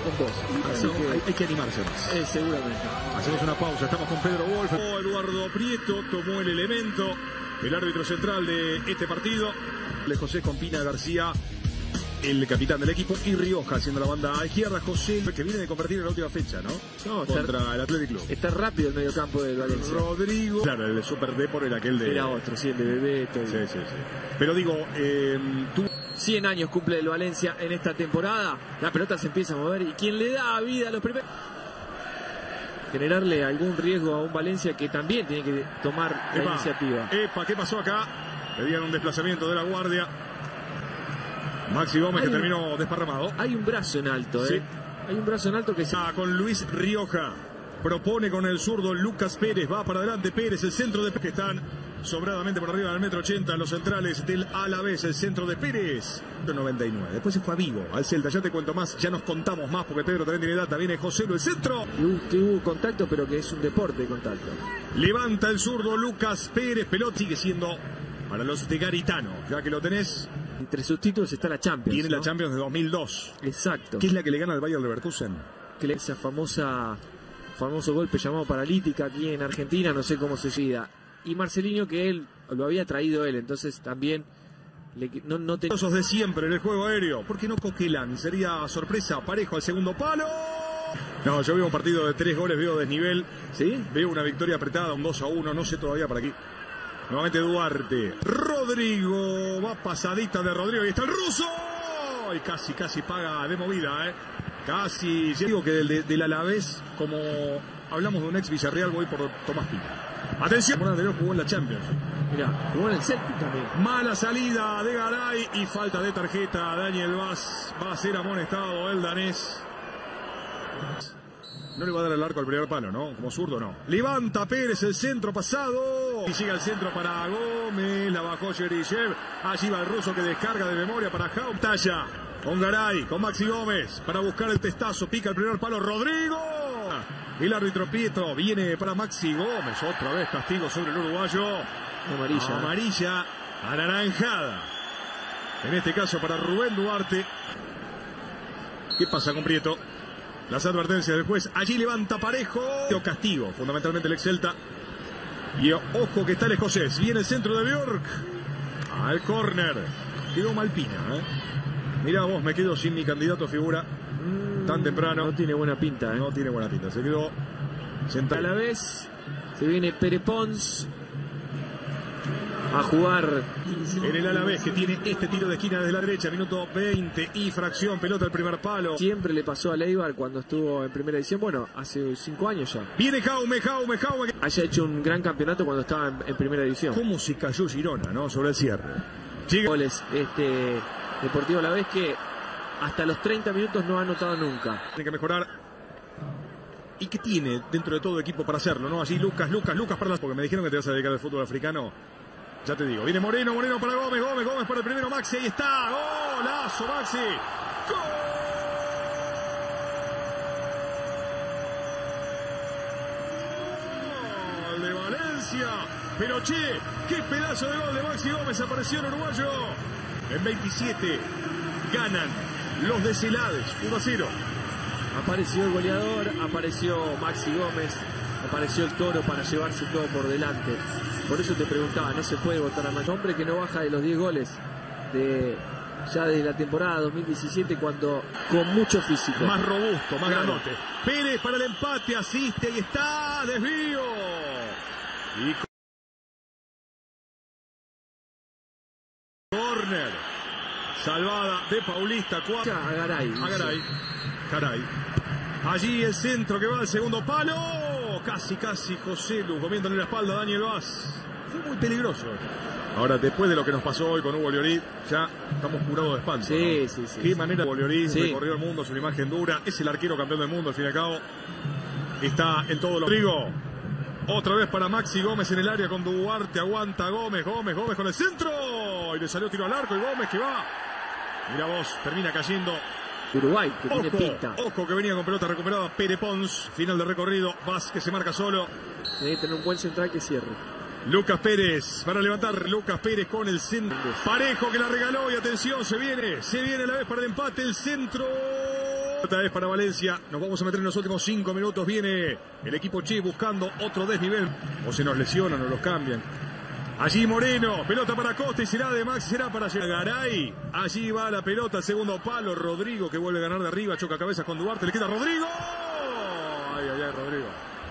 con vos. Así que hay que animarse más. Seguramente. Hacemos una pausa, estamos con Pedro Wolf. Eduardo Prieto tomó el elemento, el árbitro central de este partido. José Compina García, el capitán del equipo, y Rioja haciendo la banda izquierda. José, que viene de convertir en la última fecha, ¿no? Contra el Athletic Club. Está rápido el mediocampo del Valencia. Rodrigo. Claro, el Super Depor era aquel de... Era otro, sí, el de Bebeto. Sí. Pero digo, tú... 100 años cumple el Valencia en esta temporada. La pelota se empieza a mover y quien le da vida a los primeros... Generarle algún riesgo a un Valencia que también tiene que tomar la iniciativa. ¿Qué pasó acá? Pedían un desplazamiento de la guardia. Maxi Gómez que terminó desparramado. Hay un brazo en alto, Sí. Hay un brazo en alto que... Con Luis Rioja. Propone con el zurdo Lucas Pérez. Va para adelante Pérez, el centro de... que están sobradamente por arriba del 1,80 m los centrales del Alavés. El centro de Pérez. 99. Después se fue a Vigo, al Celta. Ya te cuento más, ya nos contamos más porque Pedro también tiene data. Viene José, el centro. Que hubo contacto, pero que es un deporte de contacto. Levanta el zurdo Lucas Pérez. Pelota sigue siendo para los de Garitano. Ya que lo tenés. Entre sus títulos está la Champions. Tiene la Champions de 2002. Exacto. Que es la que le gana al Bayer Leverkusen. Que esa famoso golpe llamado paralítica aquí en Argentina, no sé cómo se llama. Y Marcelinho, que él lo había traído él, entonces también no te... de siempre en el juego aéreo. ¿Por qué no Coquelán? Sería sorpresa, parejo al segundo palo. No, yo veo un partido de 3 goles, veo desnivel. ¿Sí? Veo una victoria apretada, un 2-1, no sé todavía para aquí. Nuevamente Duarte. Rodrigo, va pasadita de Rodrigo y está el ruso. Y casi paga de movida, Casi, yo digo que del Alavés, como hablamos de un ex Villarreal, voy por Tomás Pina. Atención, la anterior jugó en la Champions. Mira, jugó en el Celtic también. Mala salida de Garay y falta de tarjeta. Daniel Vaz va a ser amonestado el danés. No le va a dar el arco al primer palo, ¿no? Como zurdo, no. Levanta Pérez el centro pasado. Y llega el centro para Gómez. La bajó Cheryshev. Allí va el ruso que descarga de memoria para Jautaya. Con Garay, con Maxi Gómez. Para buscar el testazo. Pica el primer palo Rodrigo. El árbitro Pietro viene para Maxi Gómez. Otra vez castigo sobre el uruguayo. Amarilla anaranjada. En este caso para Rubén Duarte. ¿Qué pasa con Prieto? Las advertencias del juez. Allí levanta parejo. Castigo, fundamentalmente el ex Celta. Y ojo que está el escocés. Viene el centro de Bjork. Al córner. Quedó Malpina, Mirá vos, me quedo sin mi candidato a figura. Tan temprano. No tiene buena pinta, No tiene buena pinta. Se quedó sentado. A la vez se viene Pere Pons a jugar en el Alavés, que tiene este tiro de esquina desde la derecha. Minuto 20 y fracción. Pelota al primer palo. Siempre le pasó a Leibar cuando estuvo en primera edición. Bueno, hace 5 años ya. Viene Jaume. Haya hecho un gran campeonato cuando estaba en primera división. Cómo se cayó Girona, ¿no? Sobre el cierre. Llega. Goles, Deportivo Alavés que hasta los 30 minutos no ha anotado nunca. Tiene que mejorar. ¿Y qué tiene dentro de todo equipo para hacerlo, no? Allí Lucas para las... Porque me dijeron que te vas a dedicar al fútbol africano. Ya te digo. Viene Moreno para Gómez para el primero Maxi. Ahí está. Golazo Maxi. Gol de Valencia. Pero che, qué pedazo de gol de Maxi Gómez. Apareció el uruguayo. En 27 ganan los de Celades 1-0. Apareció el goleador, apareció Maxi Gómez, apareció el Toro para llevarse todo por delante. Por eso te preguntaba, no se puede votar a más. Hombre que no baja de los 10 goles ya desde la temporada 2017, cuando con mucho físico. Más robusto, más grandote. Pérez para el empate, asiste y está, desvío. Y corner. Salvada de Paulista. A Garay. Garay. Allí el centro que va al segundo palo. Casi José Lu comiéndole la espalda a Daniel Vaz. Fue muy peligroso. Ahora, después de lo que nos pasó hoy con Hugo Lloris, ya estamos curados de espanto. Sí, ¿no? sí. Qué manera Hugo Lloris recorrió el mundo, su imagen dura. Es el arquero campeón del mundo, al fin y al cabo. Está en todo lo... Rodrigo. Otra vez para Maxi Gómez en el área con Duarte. Aguanta Gómez con el centro. Y le salió tiro al arco y Gómez que va. Mira vos, termina cayendo. Uruguay, que tiene pinta. Ojo que venía con pelota recuperada Pere Pons. Final de recorrido. Vaz que se marca solo. Debe tener un buen central que cierre. Lucas Pérez para levantar. Lucas Pérez con el centro. Parejo que la regaló y atención, se viene a la vez para el empate. El centro. Esta vez para Valencia. Nos vamos a meter en los últimos 5 minutos. Viene el equipo Che buscando otro desnivel. O se nos lesionan o los cambian. Allí Moreno. Pelota para Costa y será de Maxi. Será para Garay. Allí va la pelota. Segundo palo. Rodrigo que vuelve a ganar de arriba. Choca cabezas con Duarte. Le queda Rodrigo. Ay, ay, ay, Rodrigo.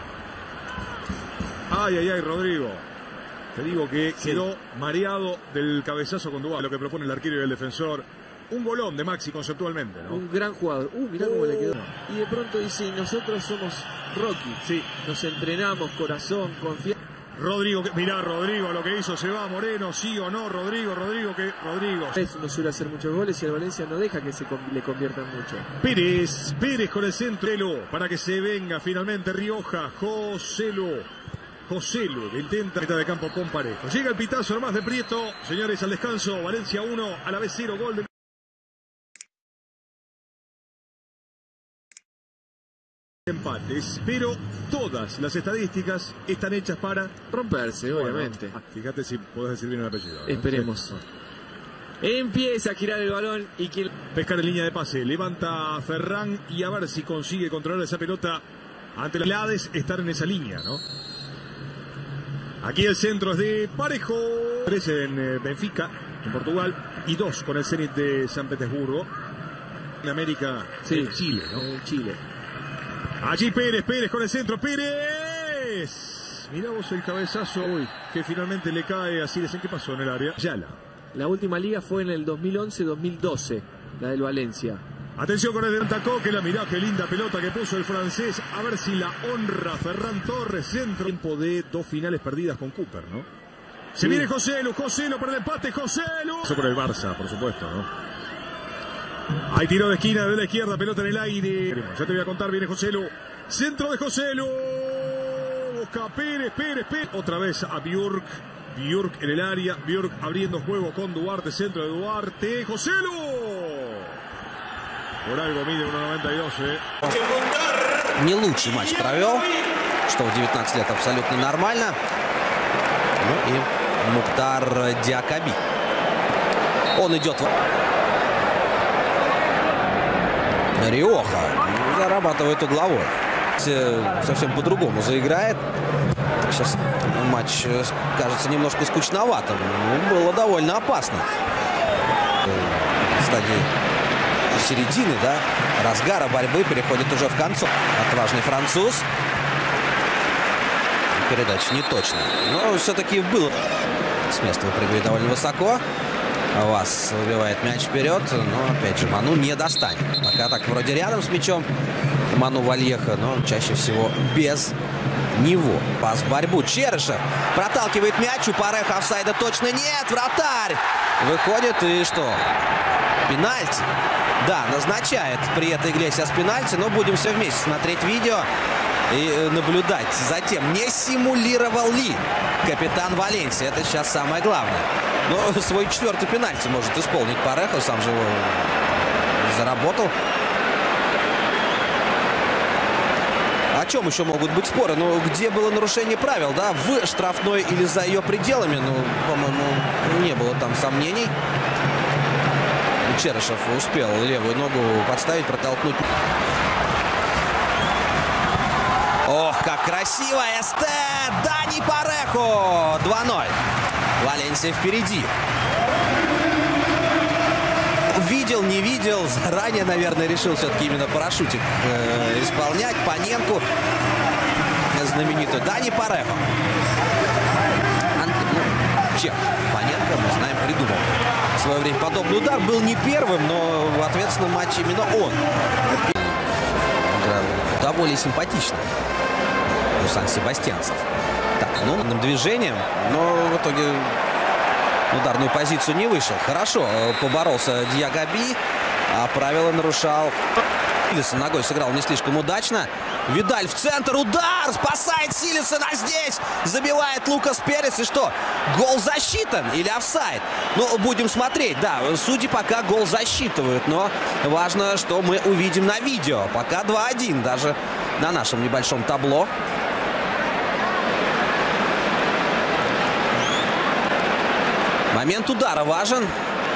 Ay, ay, ay, Rodrigo. Te digo que quedó mareado del cabezazo con Duarte. Lo que propone el arquero y el defensor. Un golón de Maxi conceptualmente, ¿no? Un gran jugador. Mirá cómo le quedó. Y de pronto dice, nosotros somos Rocky. Sí. Nos entrenamos, corazón, confianza. Rodrigo, mirá Rodrigo lo que hizo, se va Moreno, sí o no, Rodrigo. No suele hacer muchos goles y el Valencia no deja que le conviertan mucho. Pérez con el centro, para que se venga finalmente Rioja, Joselu, que intenta meta de campo con Parejo. Llega el pitazo nomás de Prieto, señores, al descanso, Valencia 1, a la vez 0, gol de empates, pero todas las estadísticas están hechas para romperse, obviamente. Fíjate si podés decir bien el apellido, ¿no? Esperemos. Empieza a girar el balón y que pescar en línea de pase, levanta Ferran y a ver si consigue controlar esa pelota ante las Lades, estar en esa línea, ¿no? Aquí el centro es de Parejo, 13 en Benfica, en Portugal, y 2 con el Zenit de San Petersburgo, en América, sí, en Chile, ¿no? En Chile. Allí Pérez con el centro, Pérez. Mirá vos el cabezazo que finalmente le cae a Siles. ¿En qué pasó en el área? Yala. La última liga fue en el 2011-2012, la del Valencia. Atención con el de Antacoque, la mirá, qué linda pelota que puso el francés. A ver si la honra Ferran Torres, centro. Tiempo de 2 finales perdidas con Cooper, ¿no? Se sí. Viene Joselu para el empate, Joselu. Eso por el Barça, por supuesto, ¿no? Hay tiro de esquina de la izquierda, pelota en el aire. Ya te voy a contar, viene Joselu. Centro de Joselu. Busca Pérez. Otra vez a Björk en el área. Björk abriendo juego con Duarte. Centro de Duarte. Joselu. Por algo mide 1.92. Не лучший матч провел, что в 19 лет абсолютно нормально. Ну и Мухтар Диакаби. Он идет... Риоха зарабатывает угловой. Совсем по-другому заиграет. Сейчас матч кажется немножко скучноватым. Было довольно опасно. В стадии середины, да, разгара борьбы переходит уже в концов. Отважный француз. Передача не точная. Но все-таки было. С места выпрыгивает довольно высоко. Вас выбивает мяч вперед, но опять же Ману не достанет. Пока так вроде рядом с мячом Ману Вальеха, но чаще всего без него. Пас в борьбу. Черышев проталкивает мяч. У Пареха офсайда точно нет. Вратарь выходит и что? Пенальти. Да, назначает при этой Иглесиас пенальти, но будем все вместе смотреть видео и наблюдать за тем, не симулировал ли капитан Валенсии. Это сейчас самое главное. Но свой 4-й пенальти может исполнить Парехо, сам же его заработал. О чем еще могут быть споры? Ну, где было нарушение правил, да? В штрафной или за ее пределами? Ну, по-моему, не было там сомнений. Черышев успел левую ногу подставить, протолкнуть. Ох, как красиво! СТ! Дани Парехо! 2-0. Валенсия впереди. Видел, не видел. Заранее, наверное, решил все-таки именно парашютик исполнять. Паненку знаменитую. Дани Парехо. Чех. Паненко, мы знаем, придумал в свое время подобный удар. Был не первым, но в ответственном матче именно он. Куда более симпатично у сан-себастьянцев. Так, ну, движением, но в итоге ударную позицию не вышел. Хорошо поборолся Диакаби, а правила нарушал. Силисон ногой сыграл не слишком удачно. Видаль в центр, удар, спасает Силисона здесь. Забивает Лукас Перес. И что, гол засчитан или офсайд? Ну, будем смотреть, да, судьи пока гол засчитывают. Но важно, что мы увидим на видео. Пока 2-1, даже на нашем небольшом табло. Момент удара важен.